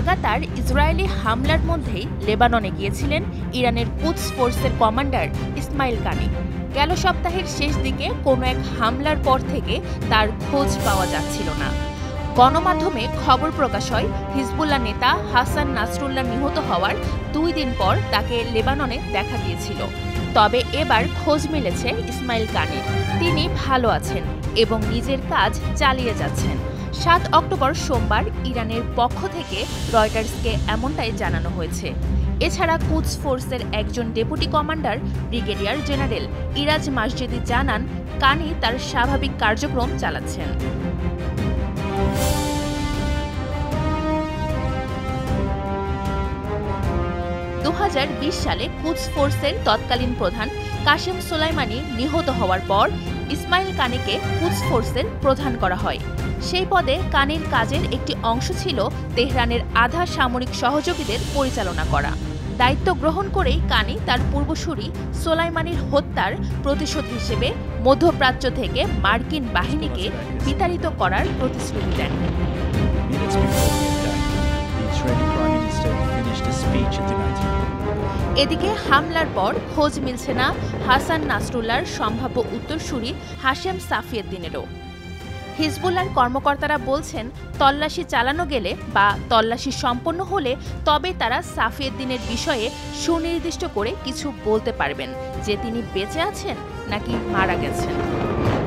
লাগাতার ইসরায়েলি হামলার মধ্যেই লেবাননে গিয়েছিলেন ইরানের কুদস ফোর্সের কমান্ডার ইসমাইল কানি। গেল সপ্তাহের শেষ দিকে কোনো এক হামলার পর থেকে তার খোঁজ পাওয়া যাচ্ছিল না। গণমাধ্যমে খবর প্রকাশ হয় হিজবুল্লাহ নেতা হাসান নাসরুল্লাহ নিহত হওয়ার 2 দিন পর তাকে লেবাননে দেখা গিয়েছিল। তবে এবার খোঁজ মিলেছে ইসমাইল কানির। তিনি ভালো আছেন এবং নিজের কাজ চালিয়ে যাচ্ছেন। 7 অক্টোবর সোমবার ইরানের পক্ষ থেকে রয়টার্সকে এমনটাই জানানো হয়েছে। এছাড়া কুদস ফোর্সের একজন deputy commander brigadier general Iraj Masjedi জানান, কানি তার স্বাভাবিক কার্যক্রম চালাচ্ছেন। 2020 সালে কুদস ফোর্সের তৎকালীন প্রধান কাশেম সোলাইমানি নিহত হওয়ার পর ইসমাইল কানিকে কুদস ফোর্সের প্রধান করা হয়। সেই পদে কানির কাজের একটি অংশ ছিল তেহরানের আধা সামরিক সহযোগীদের পরিচালনা করা। দায়িত্ব গ্রহণ করেই কানি তার পূর্বসূরি সোলাইমানির হত্যার প্রতিশোধ হিসেবে মধ্যপ্রাচ্য থেকে মার্কিন বাহিনীকে বিতাড়িত করার প্রতিশ্রুতি দেন। এদিকে হামলার পর খোঁজ মিলছে না হাসান নাসরুল্লাহর সম্ভাব্য উত্তরসূরি হাশেম সাফিয়েদ্দিনেরও। হিজবুল্লাহর কর্মকর্তারা বলছেন, তল্লাশি চালানো গেলে বা তল্লাশি সম্পন্ন হলে তবে তারা সাফিয়েদ্দিনের বিষয়ে সুনির্দিষ্ট করে কিছু বলতে পারবেন যে তিনি বেঁচে আছেন নাকি মারা গেছেন।